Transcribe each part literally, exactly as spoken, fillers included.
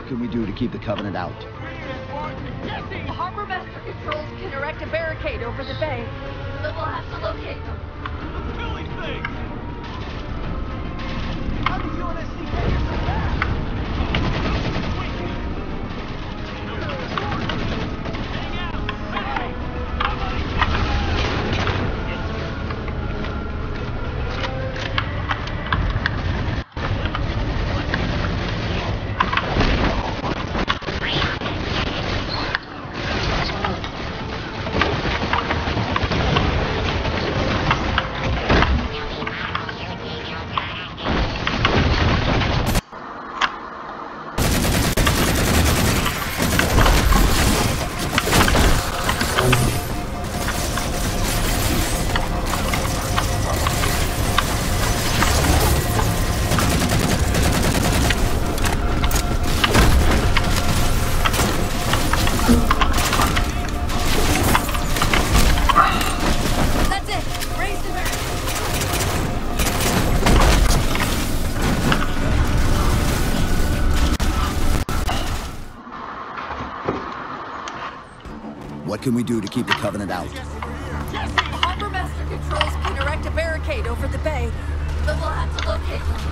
can we do to keep the Covenant out? Jesse! Harbor Master Controls can erect a barricade over the bay, but we'll have to locate them. The Philly thing! How do you and S C get so fast? Hang out! Hey! What can we do to keep the Covenant out? Jesse! Harbor Master Controls can erect a barricade over the bay, but we'll have to locate them.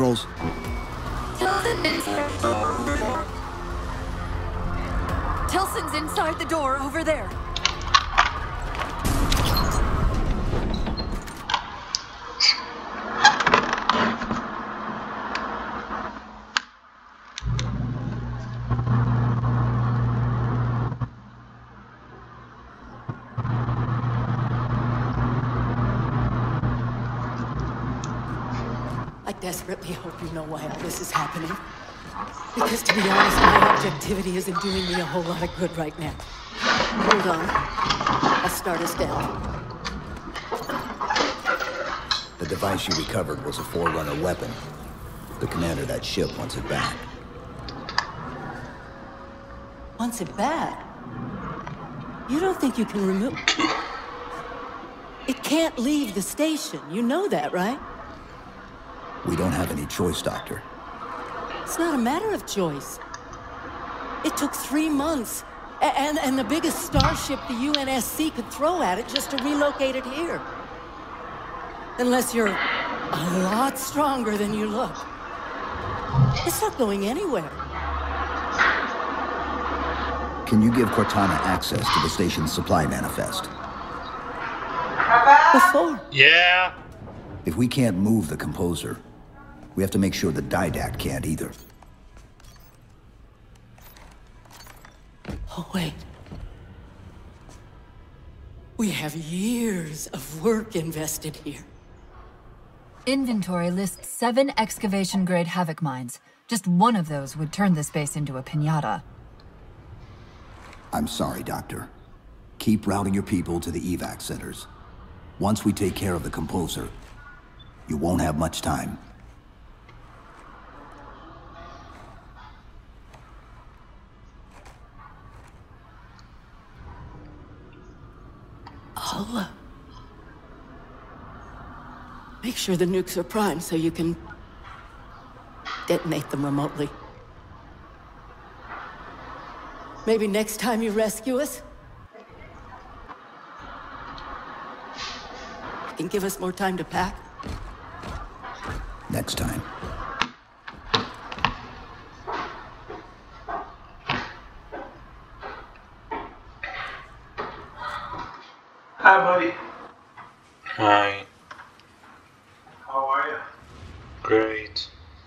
controls? Tilson's inside the door over there. I desperately hope you know why all this is happening. Because to be honest, my objectivity isn't doing me a whole lot of good right now. Hold on. I'll start us down. The device you recovered was a Forerunner weapon. The commander of that ship wants it back. Wants it back? You don't think you can remove... It can't leave the station. You know that, right? We don't have any choice, Doctor. It's not a matter of choice. It took three months, a and, and the biggest starship the U N S C could throw at it just to relocate it here. Unless you're a lot stronger than you look. It's not going anywhere. Can you give Cortana access to the station's supply manifest? Before. Yeah. If we can't move the composer, we have to make sure the Didact can't either. Oh, wait. We have years of work invested here. Inventory lists seven excavation-grade Havoc mines. Just one of those would turn this base into a piñata. I'm sorry, Doctor. Keep routing your people to the evac centers. Once we take care of the composer, you won't have much time. I'll, uh, make sure the nukes are primed so you can detonate them remotely. Maybe next time you rescue us, you can give us more time to pack. Next time. Hi, buddy. Hi. How are you? Great.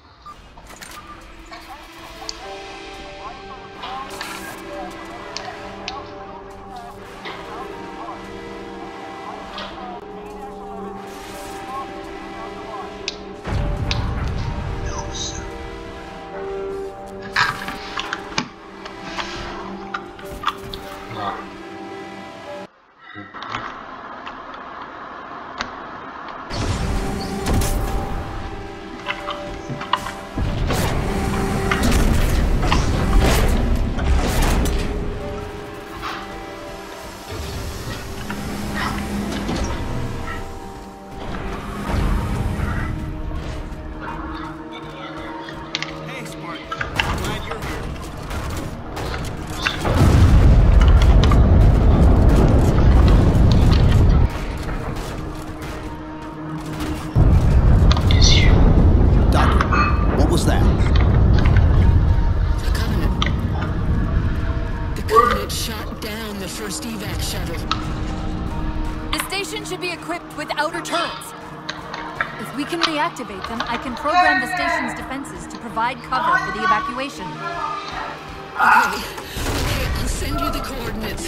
Activate them, I can program the station's defenses to provide cover for the evacuation. Okay, okay, I'll send you the coordinates.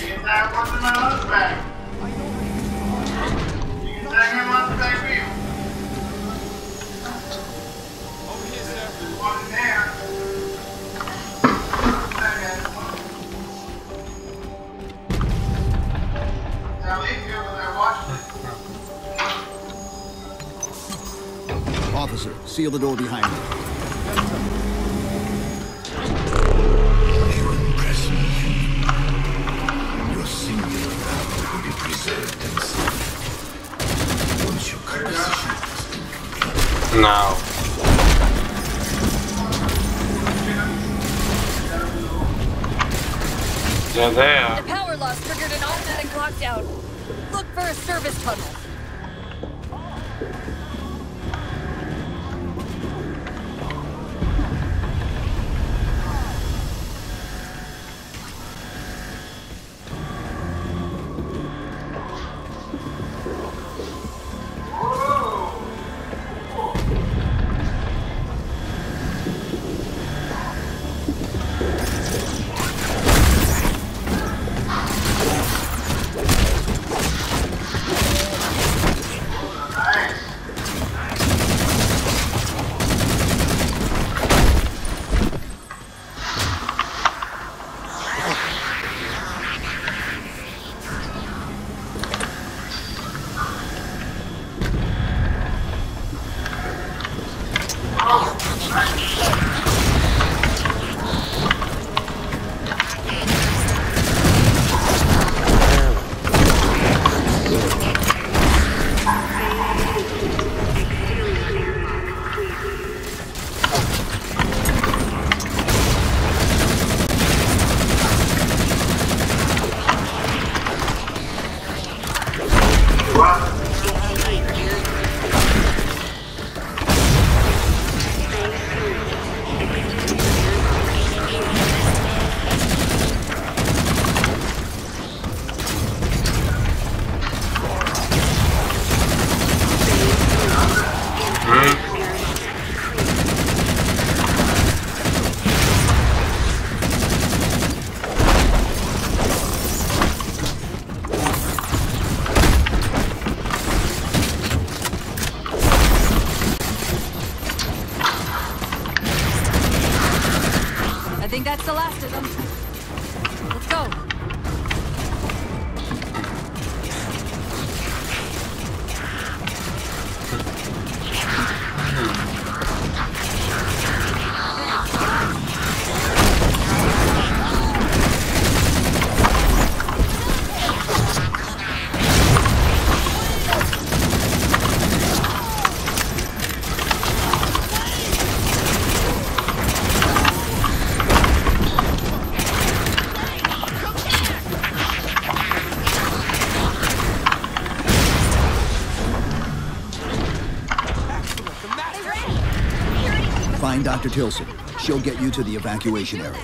Officer, seal the door behind you. Your impression, your singular power will be preserved and saved. Once your composition has been completed. Now. They're there. The power loss triggered an automatic lockdown. Look for a service tunnel. I think that's the last of them. Let's go. Find Doctor Tilson. She'll get you to the evacuation area.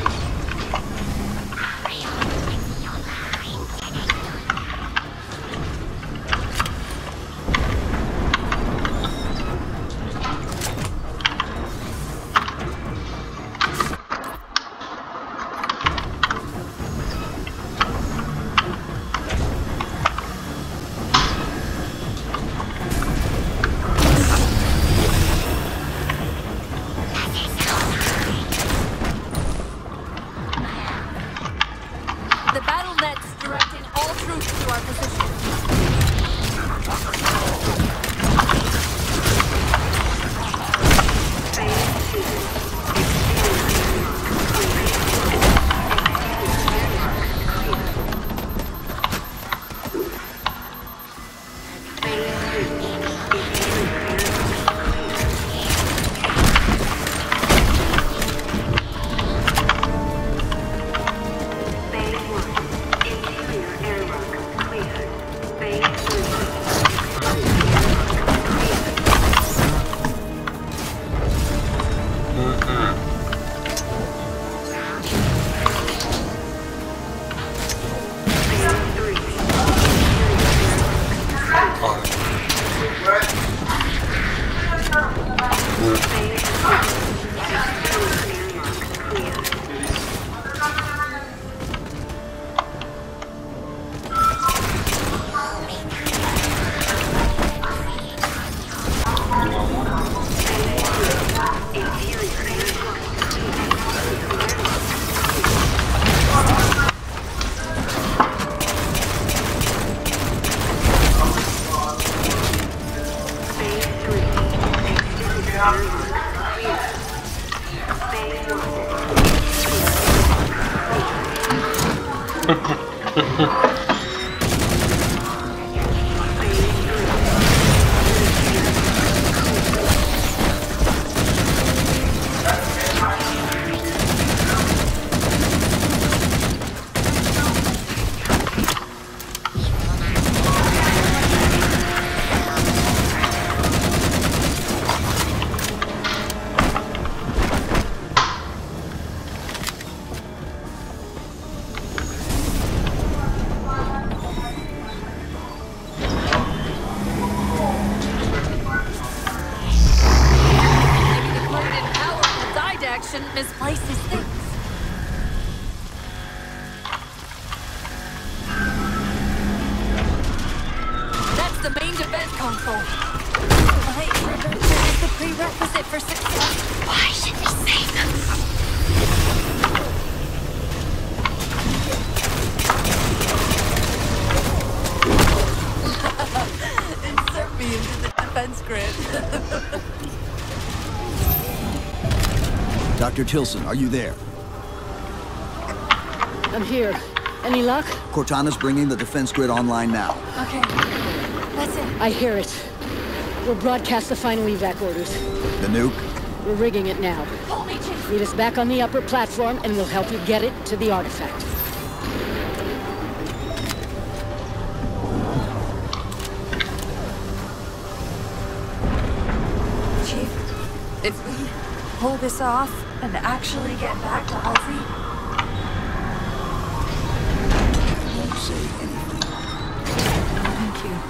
Doctor Tilson, are you there? I'm here. Any luck? Cortana's bringing the defense grid online now. Okay. That's it. I hear it. We'll broadcast the final evac orders. The nuke? We're rigging it now. Hold me, Chief. Meet us back on the upper platform, and we'll help you get it to the artifact. Chief, if we pull this off and actually get back to Halsey, Don't say anything. thank you.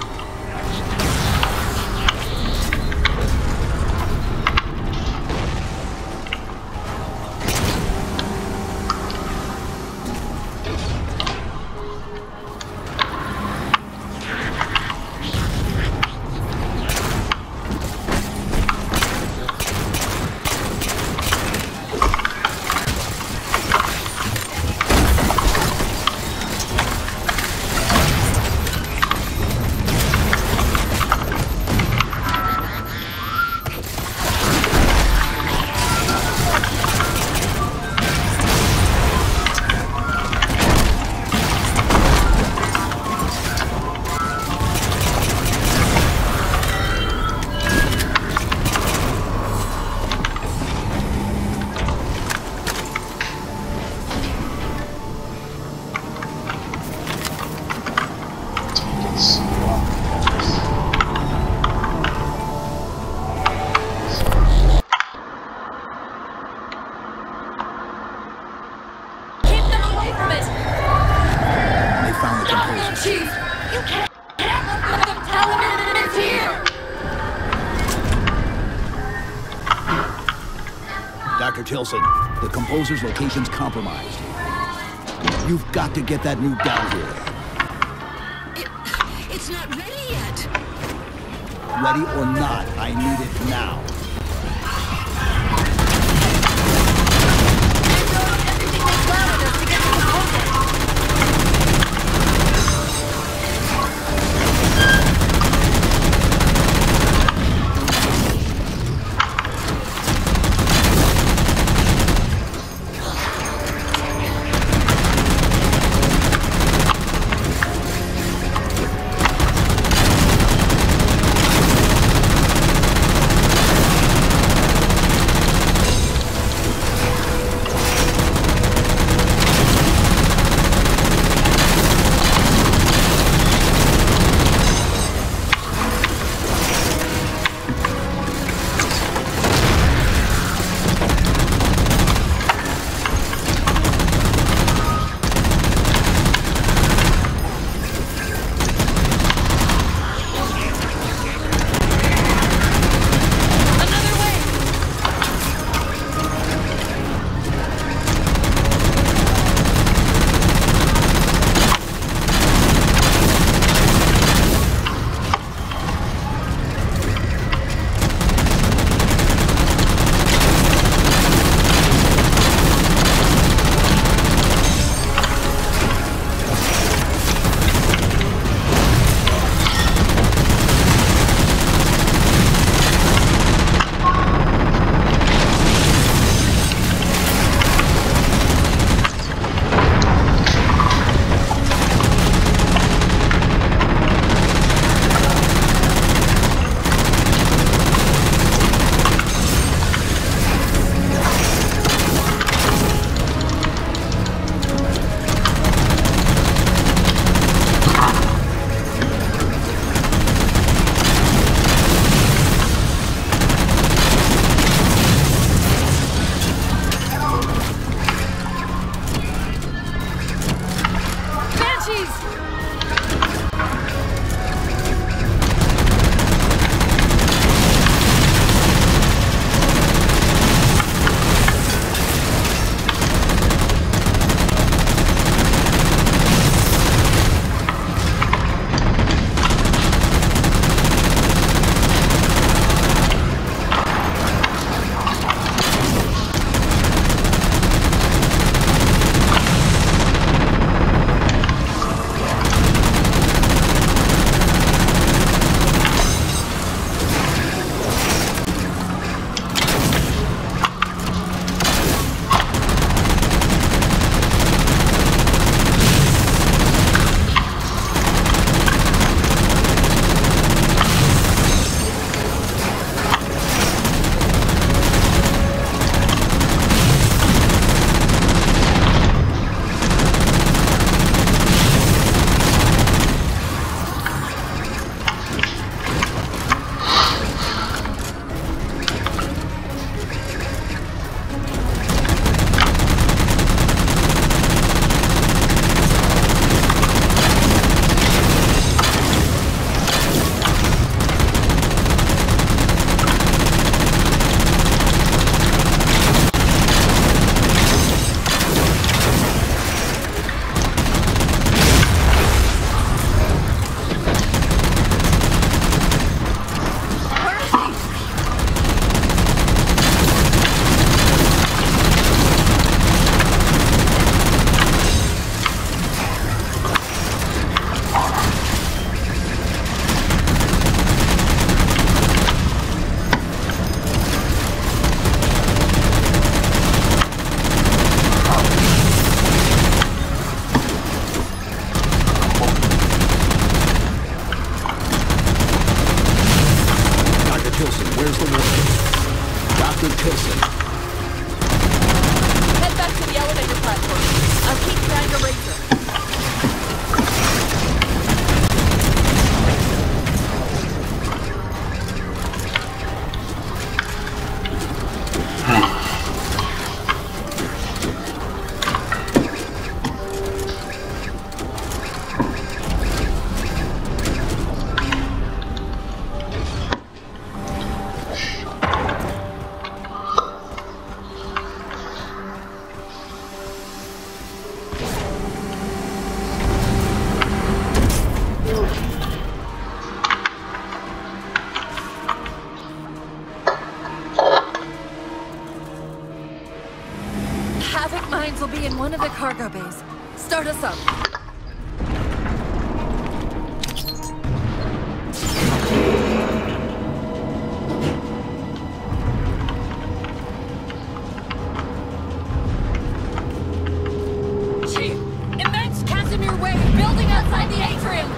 from it! They found the composer. Chief! You can't let them tell him it's here! Doctor Tilson, the composer's location's compromised. You've got to get that nuke down here. It, it's not ready yet. Ready or not, I need it now. Everything that's allowed us to get to the composer! Havoc mines will be in one of the cargo bays. Start us up. Chief, immense Casimir wave building outside the atrium.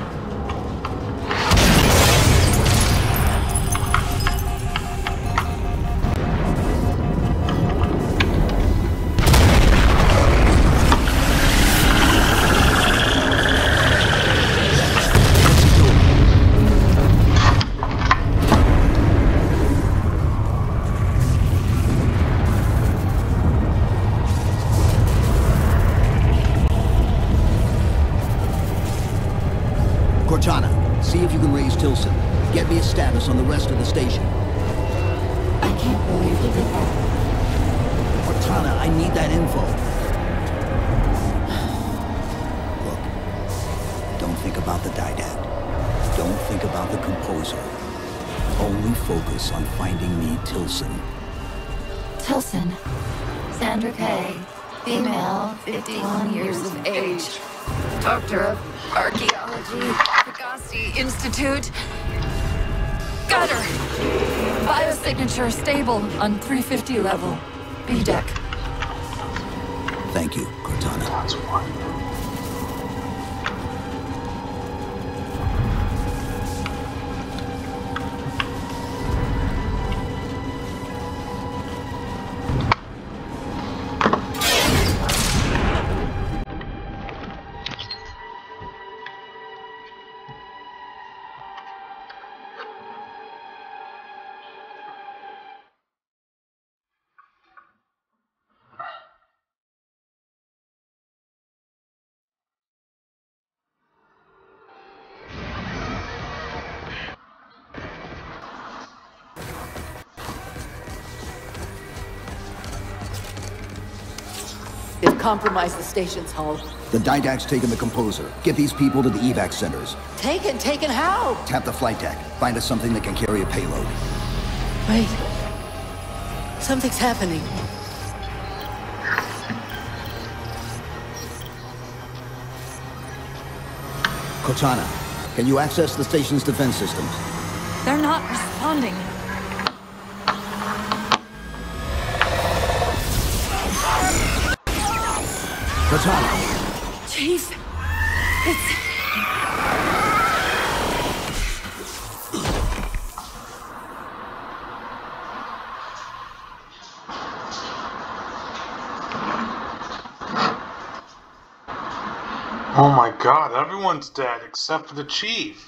Cortana, see if you can raise Tilson. Get me a status on the rest of the station. I can't believe you did that. Cortana, I need that info. Look, don't think about the Didact. Don't think about the composer. Only focus on finding me Tilson. Tilson. Sandra Kay. Female, fifty-one years of age. Doctor of Archaeology, Pegasi Institute. Got her! Biosignature stable on three fifty level. B deck. Thank you, Cortana. That's one. They've compromised the station's hull. The Didact's taken the composer. Get these people to the evac centers. Taken? Taken how? Tap the flight deck. Find us something that can carry a payload. Wait. Something's happening. Cortana, can you access the station's defense systems? They're not responding. Cortana! Chief, it's... Oh my god, everyone's dead except for the chief.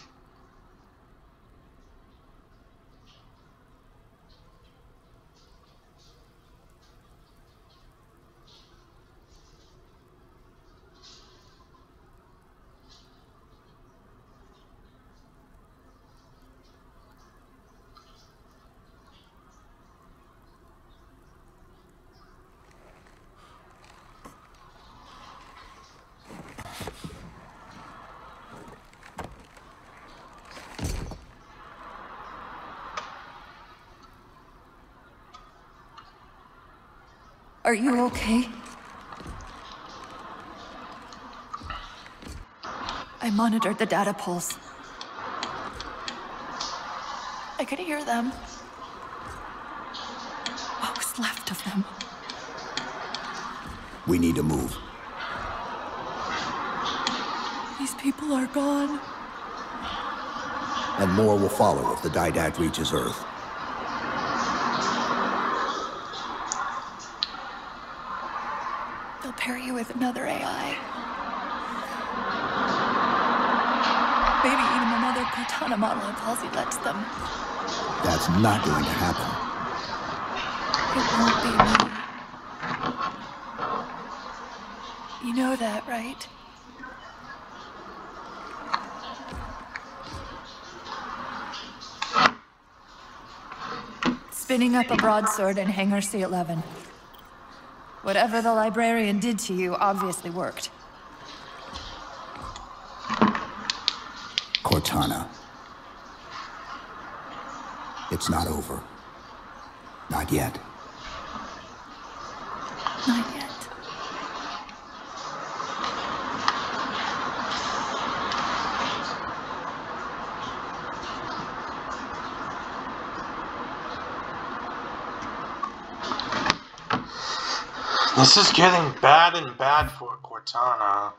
Are you okay? I monitored the data pulse. I could hear them. What was left of them? We need to move. These people are gone. And more will follow if the Didact reaches Earth. They'll pair you with another A I. Maybe even another Cortana model if Halsey lets them. That's not going to happen. It won't be me. You know that, right? Spinning up a broadsword in Hangar C eleven. Whatever the librarian did to you obviously worked. Cortana. It's not over. Not yet. Not yet. This is getting bad and bad for Cortana.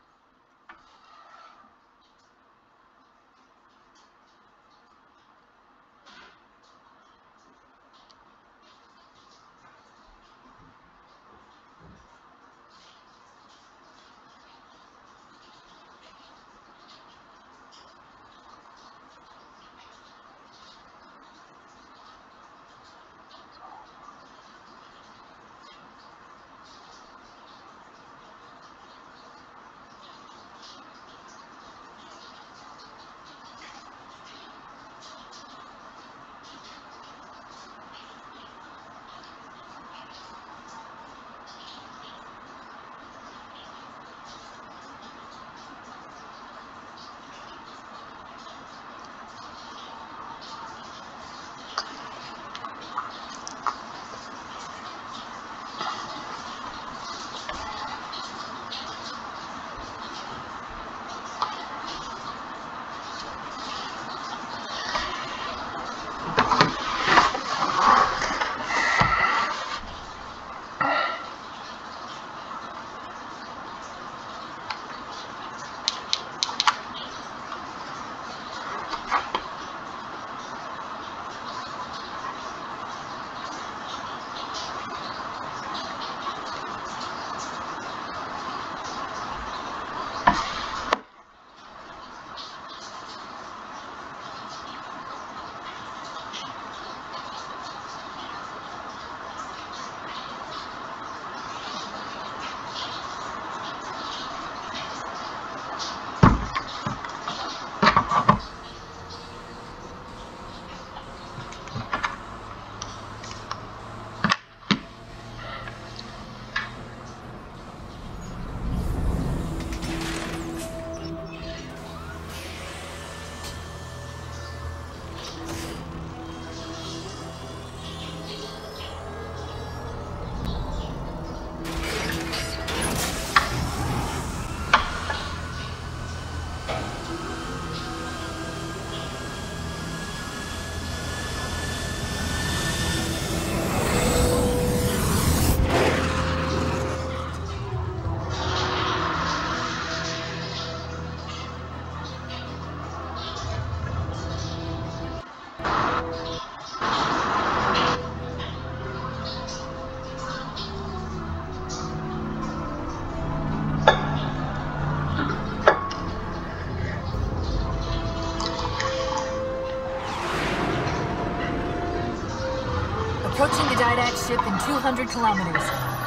Approaching the Didacts ship in two hundred kilometers.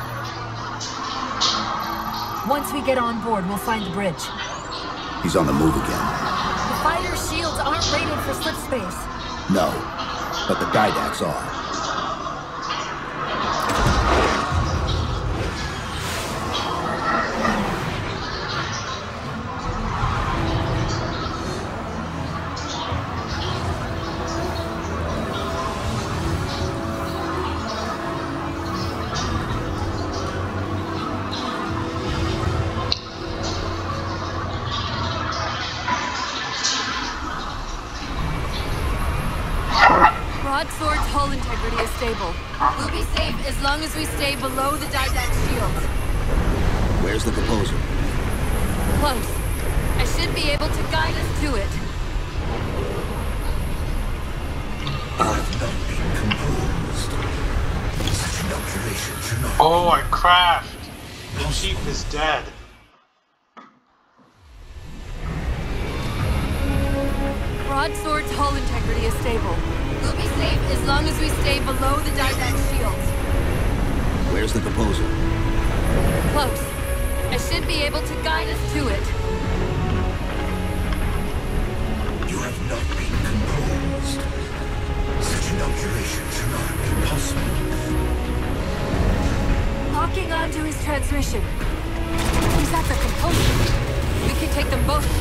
Once we get on board, we'll find the bridge. He's on the move again. The fighter's shields aren't rated for slip space. No, but the Didacts are. Broadsword's hull integrity is stable. We'll be safe as long as we stay below the Didacts shield. Where's the composer? Close. I should be able to guide us to it. I've not been composed. Such an observation should not Oh, I crashed. The chief is dead. Broadsword's hull integrity is stable. We'll be safe as long as we stay below the Didacts shields. Where's the composer? Close. I should be able to guide us to it. You have not been composed. Such an observation should not be possible. Locking onto his transmission. He's at the composer. We can take them both.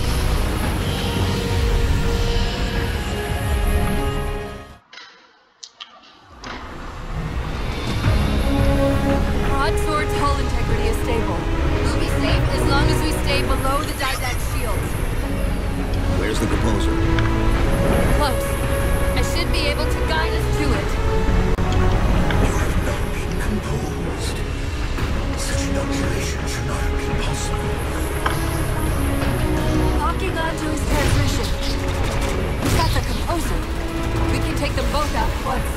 Broadsword's hull integrity is stable. We'll be safe as long as we stay below the Didacts shields. Where's the composer? Close. I should be able to guide us to it. You have not been composed. Evacuation should not have been possible. Locking onto his transmission. He's got the composer. We can take them both out at once.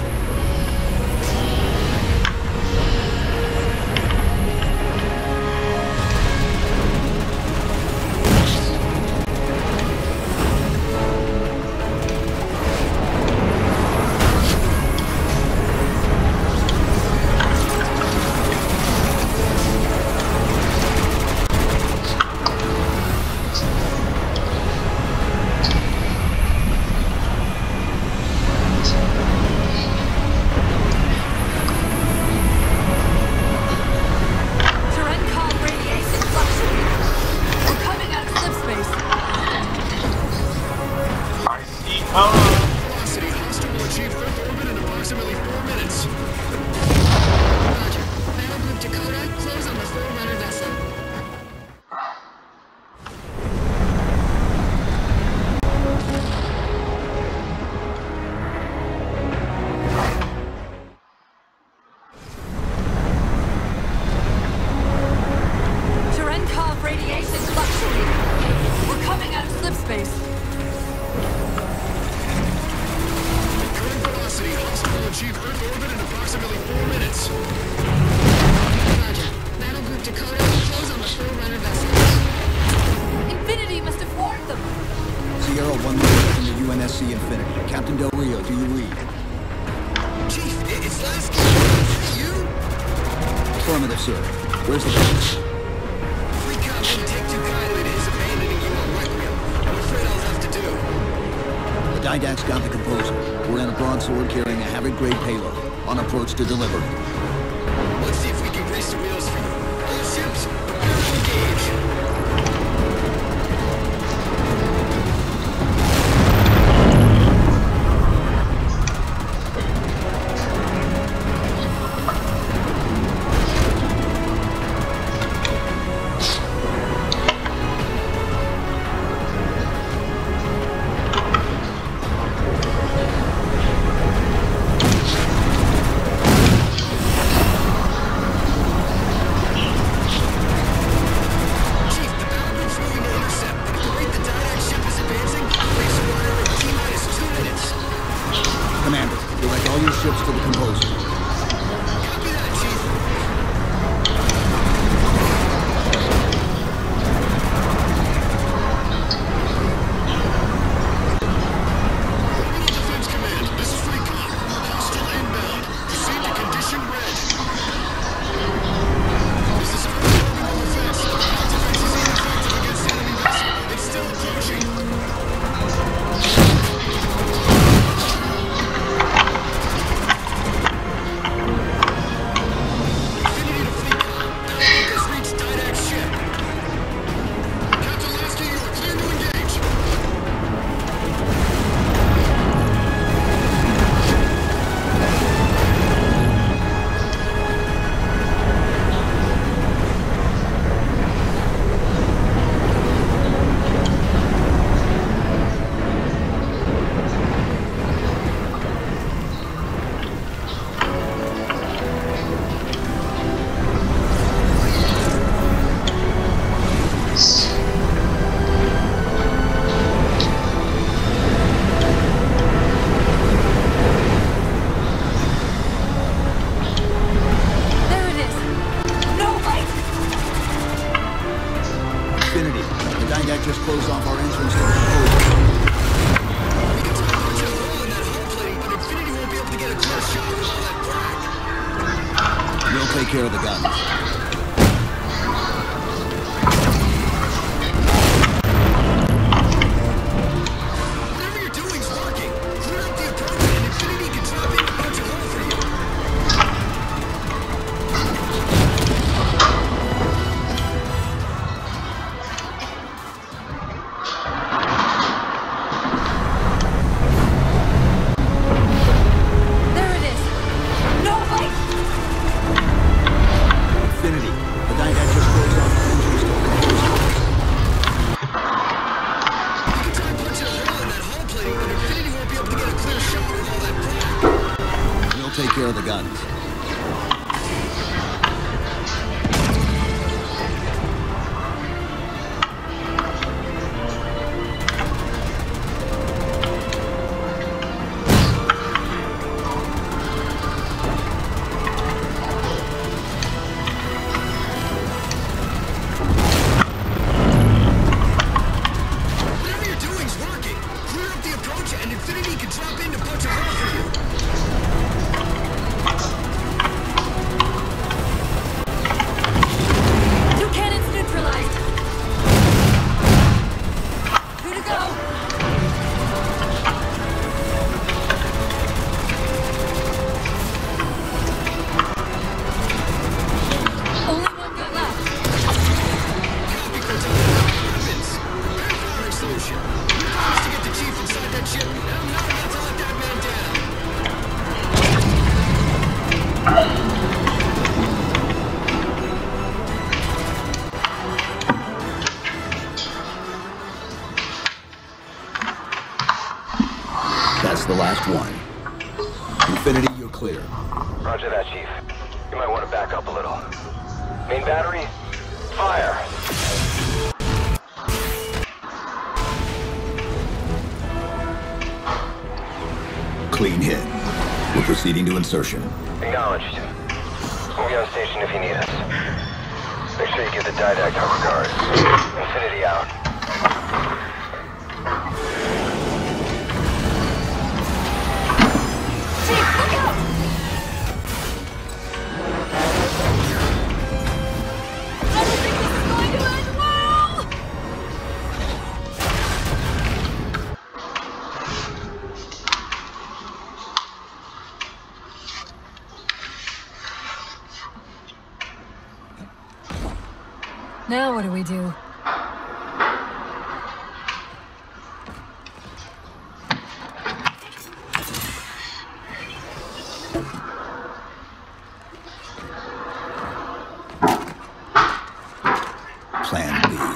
Velocity, hostile will achieve Earth orbit in approximately four minutes. Roger. Battle Group Dakota, close on the Forerunner vessel. Cherenkov radiation fluctuating. We're coming out of slip space. Hostile will achieve Earth orbit in approximately four minutes. Roger. Battle Group Dakota, close on the Forerunner vessel. Infinity must have warned them. Sierra one minute from the U N S C Infinity. Captain Del Rio, do you read? Chief, it's Lasky. Is it you? Affirmative, sir. Where's the base? Recon didn't take too kindly to his abandoning you on Requiem. I'm afraid I'll have to do. The Didacts got the composer. We're in a broadsword carrying a Havoc-grade payload. On approach to deliver. Let's see if we can grease the wheels for you. All ships, prepare to engage. Commander, direct all your ships to the composer. Copy that, Chief. Orbital Defense Command, this is Recon. Hostile inbound. Proceed to condition red. This is Orbital Defense. Ground defense is ineffective against enemy vessel. It's still approaching. Just closed off our entrance to the composer. We can try to punch a hole in that hull plating, but Infinity won't be able to get a clear shot with all that crack. We'll take care of the guns. Whatever you're doing's working. Clear up the apartment and Infinity can drop in and punch a hole for you. Take care of the guns. Last one. Infinity, you're clear. Roger that, Chief. You might want to back up a little. Main battery, fire! Clean hit. We're proceeding to insertion. Acknowledged. We'll be on station if you need us. Make sure you give the Didact our regards. Infinity out. Chief, look out! I don't think this is going to end well! Now what do we do? Plan B.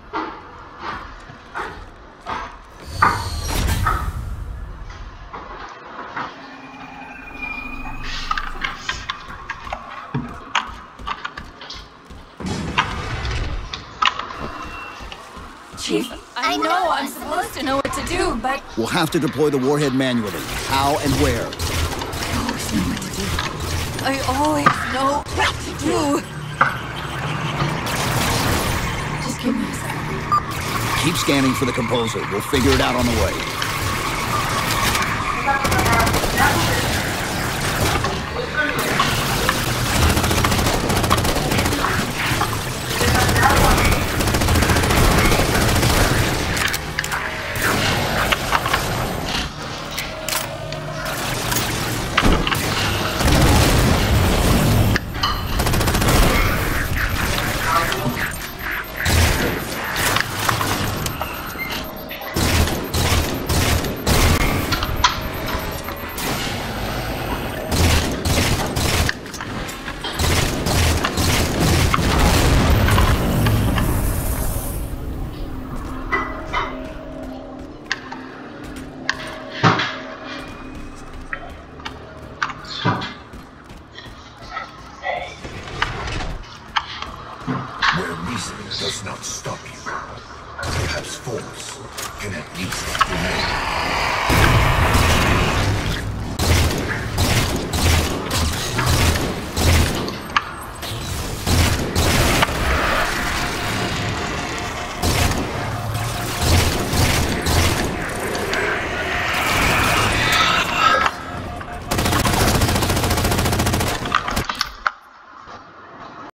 Chief, I know I'm supposed to know what to do, but... We'll have to deploy the warhead manually. How and where? I always know what to do. I always know what to do. Just give me a second. Keep scanning for the composer. We'll figure it out on the way. Where reason does not stop you, perhaps force can at least remain.